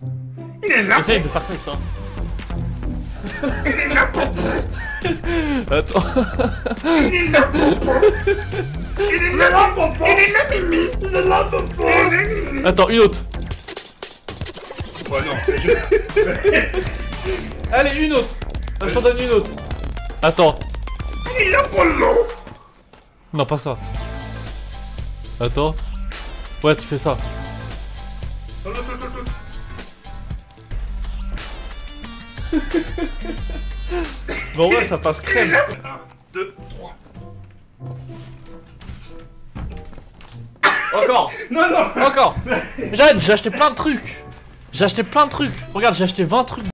Il est là. Essaye de faire ça avec ça. Il est là pour moi. Attends. Il est là pour moi. Il est là pour moi. Il est là, Mimi. Il est là pour moi. Il est là, Mimi. Attends, une autre. Oh non. Allez, une autre. Je t'en donne une autre. Attends. Il est là pour l'eau. Non, pas ça. Attends. Ouais, tu fais ça. Bon, ouais, ça passe crème. 1, 2, 3. Encore. Non, non. Encore. J'arrête, j'ai acheté plein de trucs. J'ai acheté plein de trucs. Regarde, j'ai acheté 20 trucs.